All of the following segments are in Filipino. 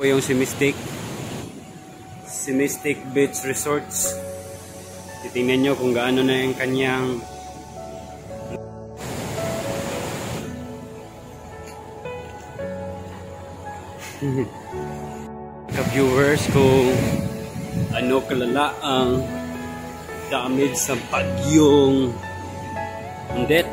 Po yung si Mystic Beach Resorts. Titingnan nyo kung gaano na yung kanyang ka-viewers kung ano kalala ang damage sa bagyong Odette.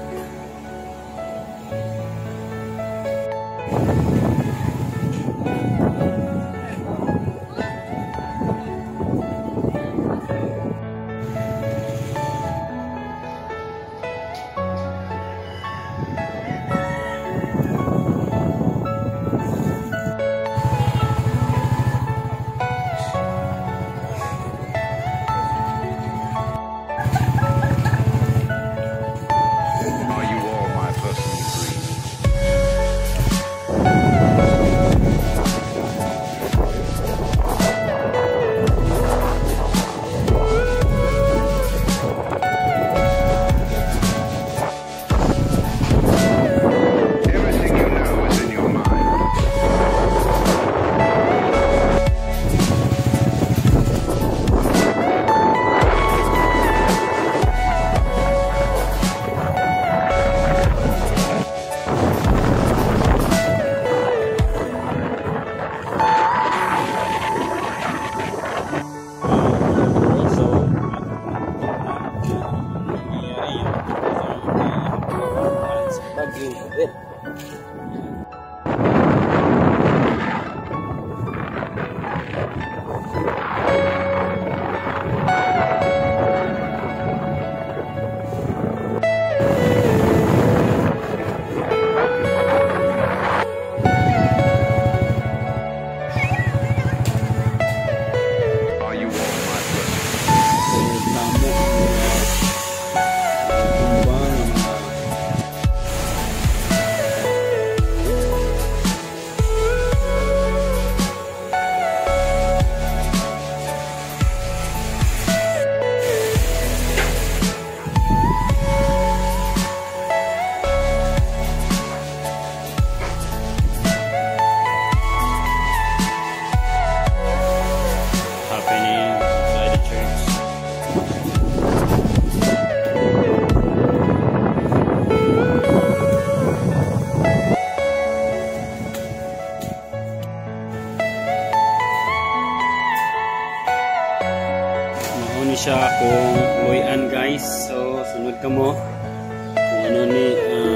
Siya kung loyan guys, so sunod ka mo kung ano ni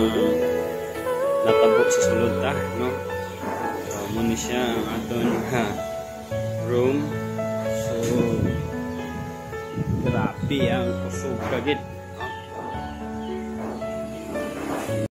natabo sa sulod ta, no? So muna siya ang aton room, so grabe ang kusog kagid.